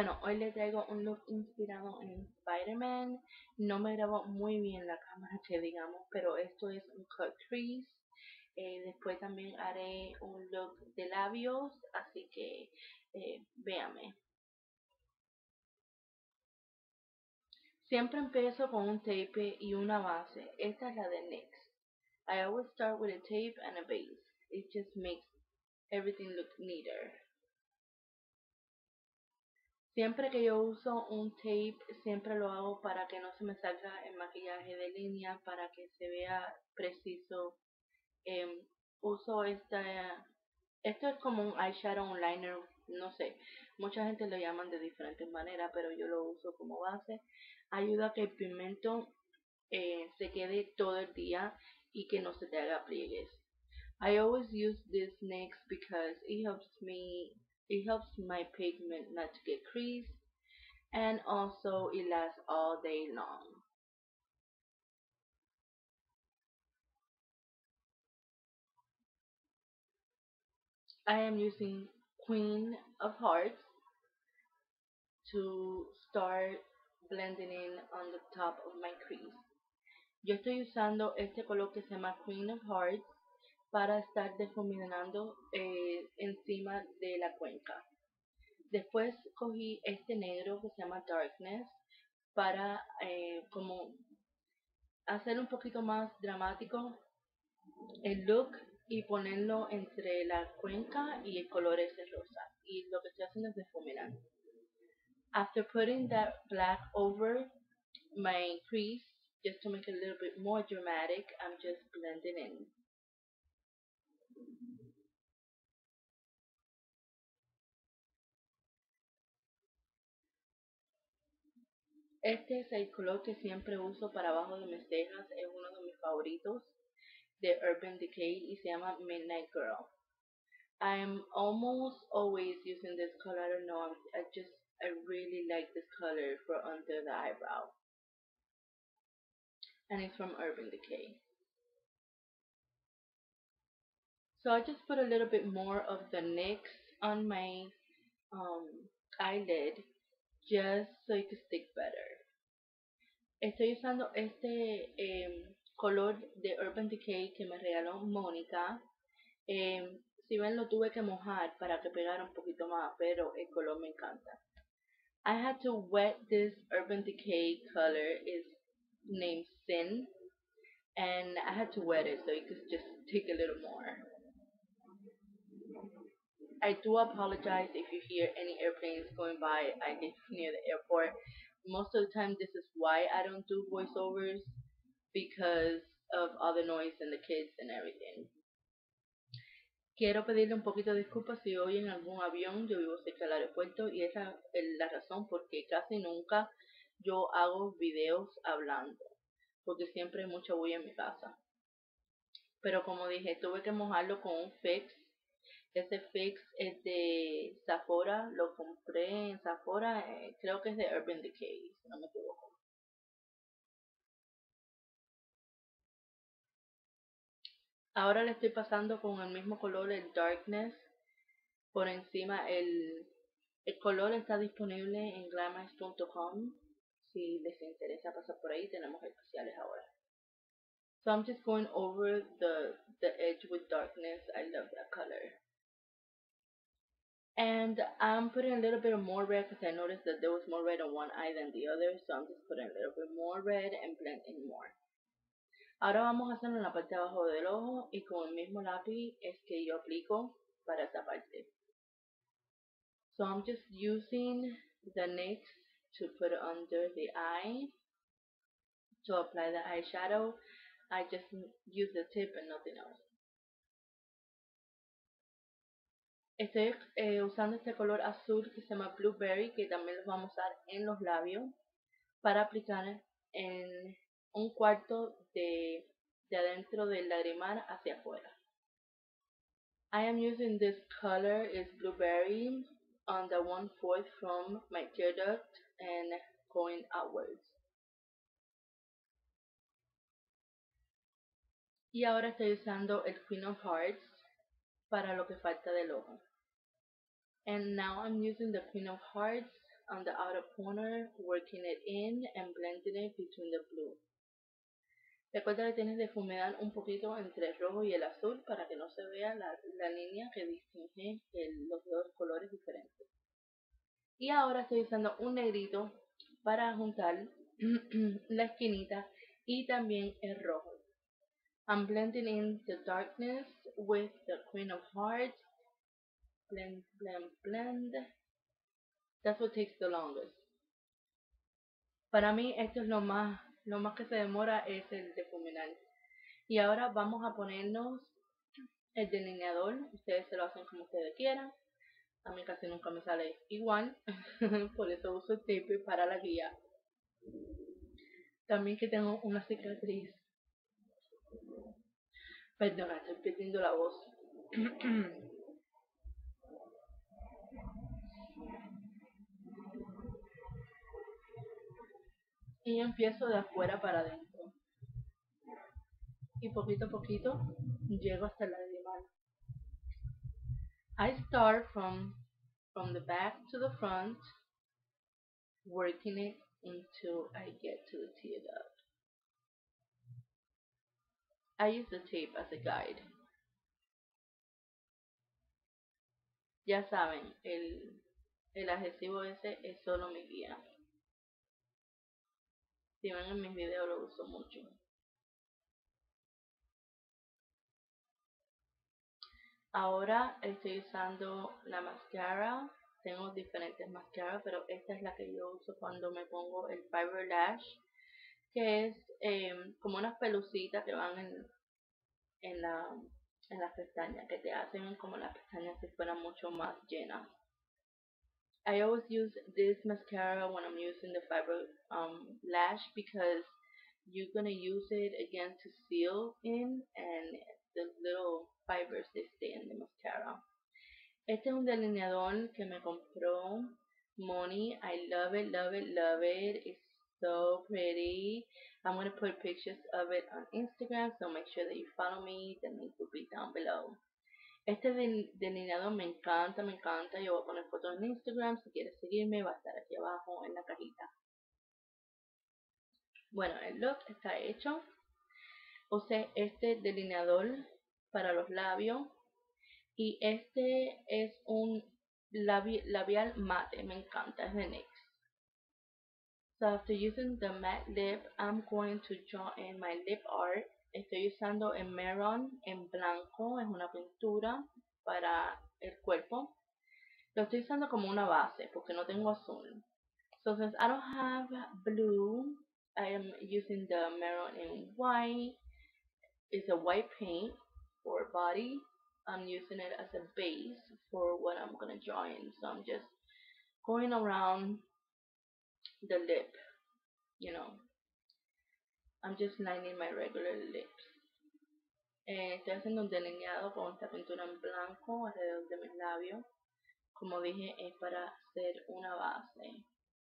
Bueno, hoy les traigo un look inspirado en Spider-Man. No me grabó muy bien la cámara, que digamos, pero esto es un cut crease. Después también haré un look de labios, así que véame. Siempre empiezo con un tape y una base. Esta es la de NYX. I always start with a tape and a base. It just makes everything look neater. Siempre que yo uso un tape, siempre lo hago para que no se me salga el maquillaje de línea, para que se vea preciso. Em, Uso esto es como un eyeshadow, un liner, no sé. Mucha gente lo llaman de diferentes maneras, pero yo lo uso como base. Ayuda a que el pigmento se quede todo el día y que no se te haga pliegues. I always use this NYX because it helps my pigment not to get creased, and also it lasts all day long. I am using Queen of Hearts to start blending in on the top of my crease. Yo estoy usando este color que se llama Queen of Hearts para estar difuminando encima de la cuenca. Después cogí este negro que se llama Darkness para como hacer un poquito más dramático el look y ponerlo entre la cuenca y el color ese rosa. Y lo que estoy haciendo es difuminar. After putting that black over my crease, just to make it a little bit more dramatic, I'm just blending in. Este es el color que siempre uso para abajo de mis cejas, es uno de mis favoritos de Urban Decay y se llama Midnight Girl. I'm almost always using this color. I don't know. I really like this color for under the eyebrow, and it's from Urban Decay. So I just put a little bit more of the NYX on my um, eyelid, just so it could stick better. Estoy usando este color de Urban Decay que me regaló Mónica. Si ven, lo tuve que mojar para que pegara un poquito más, pero el color me encanta. I had to wet this Urban Decay color. Is named Sin, and I had to wet it so it could just take a little more. I do apologize if you hear any airplanes going by. I live near the airport. Most of the time, this is why I don't do voiceovers, because of all the noise and the kids and everything. Quiero pedirle un poquito de disculpas si oyen algún avión. Yo vivo cerca del aeropuerto y esa es la razón porque casi nunca yo hago videos hablando, porque siempre hay mucha bulla en mi casa. Pero como dije, tuve que mojarlo con un fix. Ese fix es de Sephora, lo compré en Sephora, creo que es de Urban Decay, si no me equivoco. Ahora le estoy pasando con el mismo color, el Darkness, por encima. El color está disponible en glamex.com. Si les interesa pasar por ahí, tenemos especiales ahora. So I'm just going over the edge with Darkness. I love that color. And I'm putting a little bit more red because I noticed that there was more red on one eye than the other. So I'm just putting a little bit more red and blending more. Ahora vamos a hacerlo en la parte de abajo del ojo y con el mismo lápiz es que yo aplico para esa parte. So I'm just using the NYX to put under the eye to apply the eyeshadow. I just use the tip and nothing else. Estoy usando este color azul que se llama Blueberry, que también lo vamos a usar en los labios para aplicar en un cuarto de adentro del lagrimal hacia afuera. I am using this color is Blueberry on the 1/4 from my tear duct and going outwards. Y ahora estoy usando el Queen of Hearts para lo que falta del ojo. And now I'm using the Queen of Hearts on the outer corner, working it in and blending it between the blue. Recuerda que tienes que difuminar un poquito entre el rojo y el azul para que no se vea la línea que distingue los dos colores diferentes. Y ahora estoy usando un negrito para juntar la esquinita y también el rojo. I'm blending in the darkness with the Queen of Hearts. Blend, blend, blend. That's what takes the longest. Para mí esto es lo más que se demora es el difuminar. Y ahora vamos a ponernos el delineador. Ustedes se lo hacen como ustedes quieran. A mí casi nunca me sale igual. Por eso uso el tape para la guía. También que tengo una cicatriz. Perdona, estoy perdiendo la voz. Y empiezo de afuera para adentro. Y poquito a poquito llego hasta la de mano. I start from the back to the front, working it until I get to the tear duct. I use the tape as a guide. Ya saben, el adhesivo ese es solo mi guía. Si ven en mis videos lo uso mucho. Ahora estoy usando la máscara. Tengo diferentes máscaras, pero esta es la que yo uso cuando me pongo el Fiber Lash, que es como unas pelucitas que van en las pestañas, que te hacen como las pestañas si fueran mucho más llenas. I always use this mascara when I'm using the Fiber Lash because you're gonna use it again to seal in, and the little fibers they stay in the mascara. Este es un delineador que me compró Moni. I love it, love it, love it. It's so pretty. I'm going to put pictures of it on Instagram, so make sure that you follow me. The link will be down below. Este delineador me encanta, me encanta. Yo voy a poner fotos en Instagram. Si quieres seguirme, va a estar aquí abajo en la cajita. Bueno, el look está hecho. Usé este delineador para los labios. Y este es un labial mate, me encanta, es de NYX. So after using the matte lip, I'm going to draw in my lip art. Estoy usando el Maron en blanco, es una pintura para el cuerpo. Lo estoy usando como una base porque no tengo azul. So since I don't have blue, I am using the Maron in white. It's a white paint for body. I'm using it as a base for what I'm gonna draw in. So I'm just going around the lip, you know. I'm just lining my regular lips. Estoy haciendo un delineado con esta pintura en blanco alrededor de mis labios. Como dije, es para hacer una base.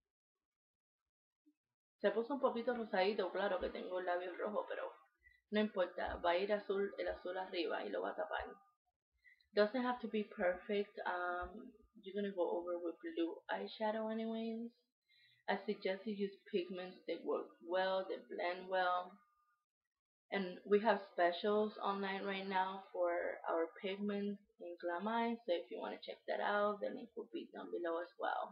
Se puso un poquito rosadito, claro que tengo el labio rojo, pero no importa, va a ir azul, el azul arriba y lo va a tapar. Doesn't have to be perfect. You're gonna go over with blue eyeshadow anyways. I suggest you use pigments that work well, that blend well. And we have specials online right now for our pigments in Glameye, so if you want to check that out, the link will be down below as well.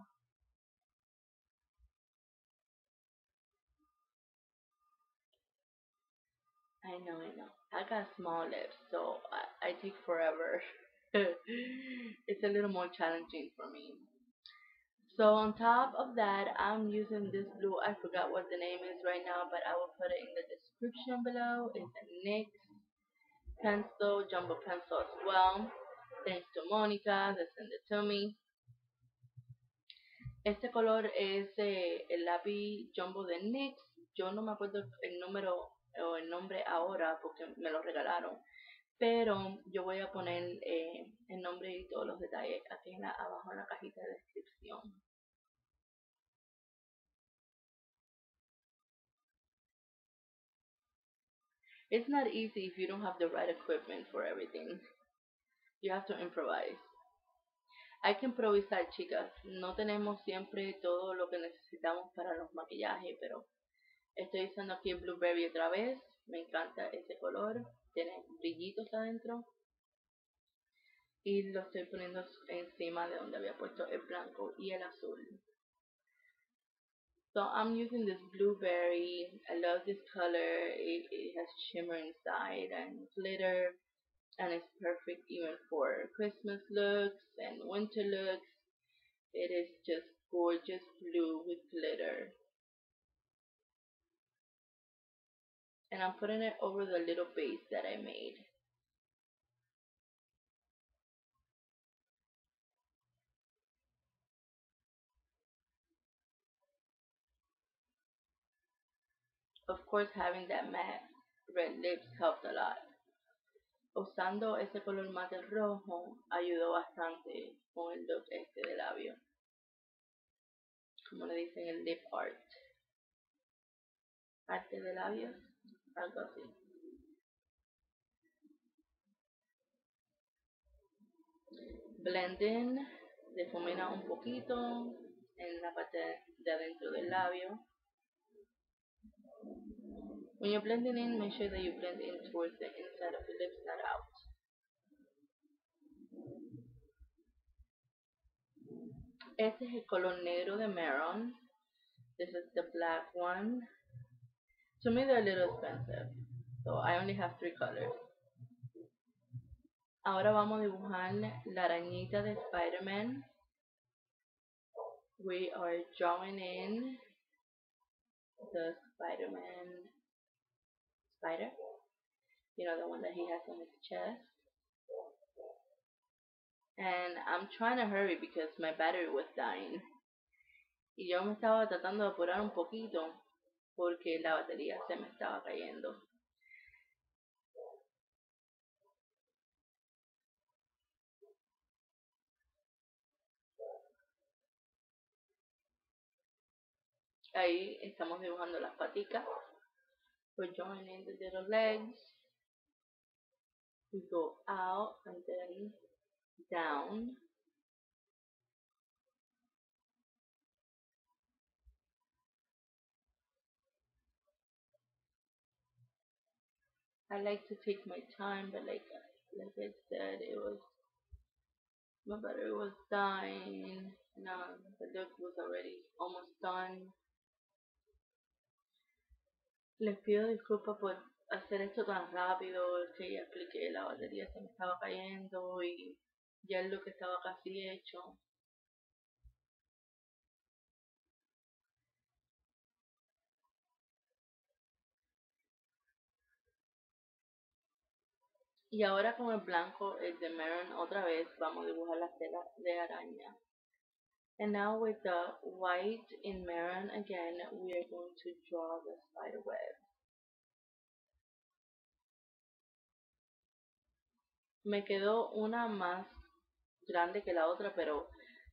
I know. I got small lips, so I take forever. It's a little more challenging for me. So on top of that, I'm using this blue. I forgot what the name is right now, but I will put it in the description below. It's a NYX pencil, jumbo pencil as well. Thanks to Monica that sent it to me. Este color es el lápiz jumbo de NYX. Yo no me acuerdo el número o el nombre ahora porque me lo regalaron. Pero yo voy a poner el nombre y todos los detalles aquí abajo en la cajita de descripción. It's not easy if you don't have the right equipment for everything. You have to improvise. Hay que improvisar, chicas. No tenemos siempre todo lo que necesitamos para los maquillajes, pero estoy usando aquí el Blueberry otra vez. Me encanta ese color. Tiene brillitos adentro. Y lo estoy poniendo encima de donde había puesto el blanco y el azul. So I'm using this Blueberry. I love this color. It has shimmer inside and glitter. And it's perfect even for Christmas looks and winter looks. It is just gorgeous blue with glitter. And I'm putting it over the little base that I made. Of course, having that matte red lips helped a lot. Usando ese color mate rojo ayudó bastante con el look este de labio. Como le dicen, el lip art. Arte de labios, algo así. Blending, difumina un poquito en la parte de adentro del labio. When you're blending in, make sure that you blend in towards the inside of the lips, not out. Este es el color negro de Maron. This is the black one. To me, they're a little expensive, so I only have 3 colors. Ahora vamos a dibujar la arañita de Spider-Man. We are drawing in the Spider-Man spider. You know, the one that he has on his chest. And I'm trying to hurry because my battery was dying. Y yo me estaba tratando de apurar un poquito porque la batería se me estaba cayendo. Ahí estamos dibujando las paticas. We're drawing in the little legs. We go out and then down. I like to take my time, but like I said, my battery was dying. Now the look was already almost done. Les pido disculpas por hacer esto tan rápido, que ya expliqué, la batería se me estaba cayendo y ya el look estaba casi hecho. Y ahora con el blanco, el de Maron, otra vez vamos a dibujar la tela de araña. And now with the white in Maron again, we are going to draw the spider web. Me quedó una más grande que la otra, pero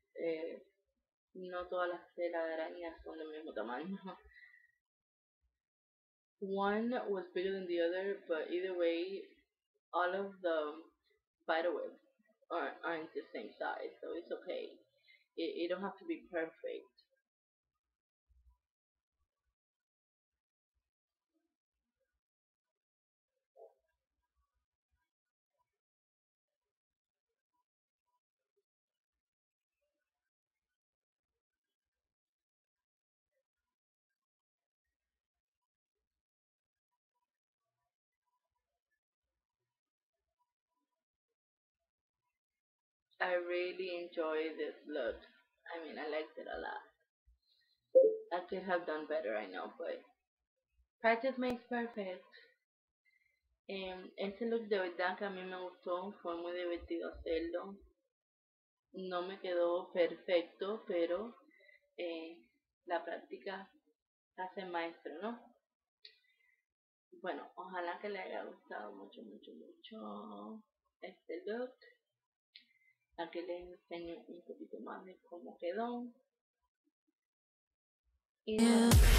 no todas las telas de araña son del mismo tamaño. One was bigger than the other, but either way, all of the spider webs aren't the same size, so it's okay. It don't have to be perfect. I really enjoy this look. I mean, I liked it a lot. I could have done better, I know, but practice makes perfect. Este look de verdad que a mí me gustó, fue muy divertido hacerlo. No me quedó perfecto, pero la práctica hace maestro, ¿no? Bueno, ojalá que le haya gustado mucho, mucho, mucho este look. Aquí les enseño un poquito más de cómo quedó. Y